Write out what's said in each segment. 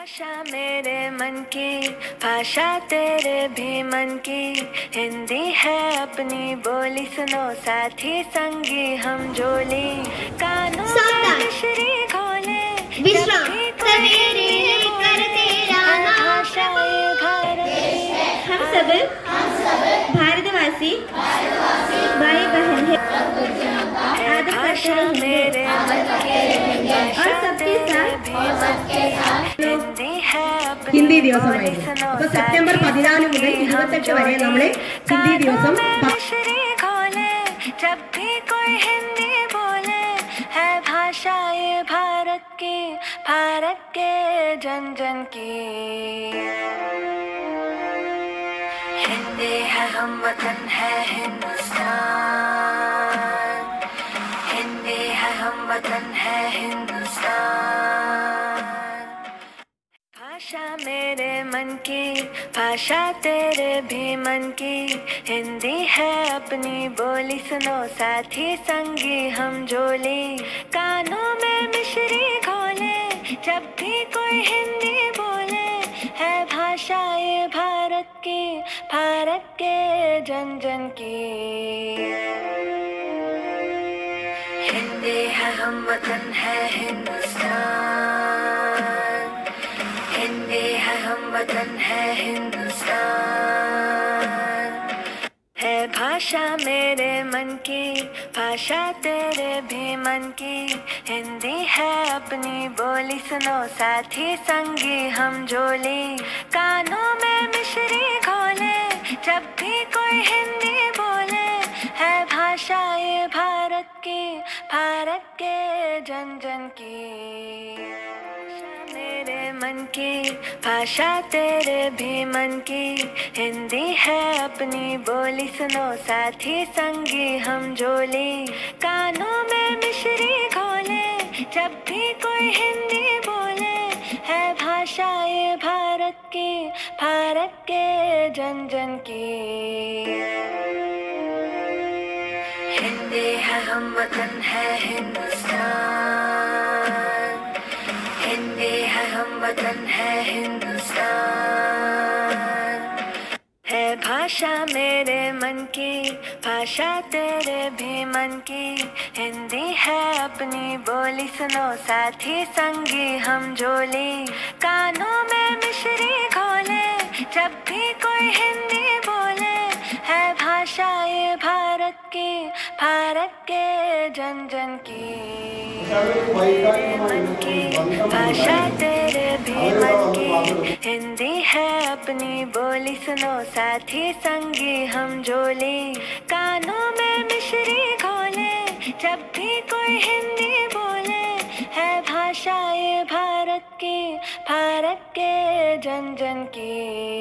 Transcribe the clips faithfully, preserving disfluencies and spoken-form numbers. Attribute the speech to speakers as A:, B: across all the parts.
A: भाषा मेरे मन की, भाषा तेरे भी मन की, हिंदी है अपनी बोली, सुनो साथी संगी हम जोली, कानों में मिश्री घोले,
B: विश्राम सवेरे कर तेरा नाम
A: भाषा ये भारत की।
B: हम सब भारतवासी भाई बहन हैं, आदत करते
A: मेरे मन की
B: और सबके साथ
C: ഹിന്ദി ദിവസമായിരുന്നു. അപ്പൊ സെപ്റ്റംബർ പതിനാല് മുതൽ ഇരുപത്തെട്ട് വരെ നമ്മള് ഹിന്ദി ദിവസം
A: जब भी कोई हिंदी बोले है भाषा ये भारत की, भारत के जन जन की। हिंदी है हम वतन है हिंदुस्तान, हिंदी है हम वतन है हिंदुस्तान। भाषा मेरे मन की, भाषा तेरे भी मन की, हिंदी है अपनी बोली, सुनो साथी संगी हम जोली, कानों में मिश्री घोले, जब भी कोई हिंदी बोले है भाषा ये भारत की, भारत के जन जन की। हिंदी है हम वतन है हिंदुस्तान, हिंदी है हम वतन है हिंदुस्तान। है भाषा मेरे मन की, भाषा तेरे भी मन की, हिंदी है अपनी बोली, सुनो साथी संगी हम जोली, कानों में मिश्री घोले, जब भी कोई हिंदी बोले है भाषा ये भारत की, भारत के जन जन की। मेरे मन की, भाषा तेरे भी मन की, हिंदी है अपनी बोली, सुनो साथी संगी हम जोली, कानों में मिश्री घोले, जब भी कोई हिंदी बोले है भाषा ये भारत की, भारत के जन जन की। हिंदी है हम वतन है हिंदुस्तान, हिंदी है हम वतन है हिंदुस्तान। है भाषा मेरे मन की, भाषा तेरे भी मन की, हिंदी है अपनी बोली, सुनो साथी संगी हम जोली, कानों में मिश्री घोले, जब भी कोई हिंदी बोले है भाषा ये भारत की, भारत के जन जन की। मन की, भाषा तेरे भी मन की, हिंदी है अपनी बोली, सुनो साथी संगी हम जोली, कानों में मिश्री घोले, जब भी कोई हिंदी बोले है भाषा ये भारत की, भारत के जन जन की।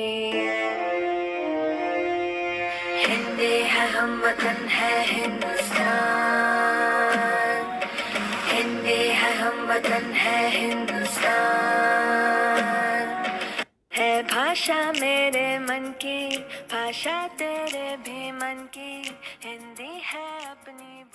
A: हिंदी है हम वतन है हिंदुस्तान, हिंदी है हम वतन है हिंदुस्तान। है भाषा मेरे मन की, भाषा तेरे भी मन की, हिंदी है अपनी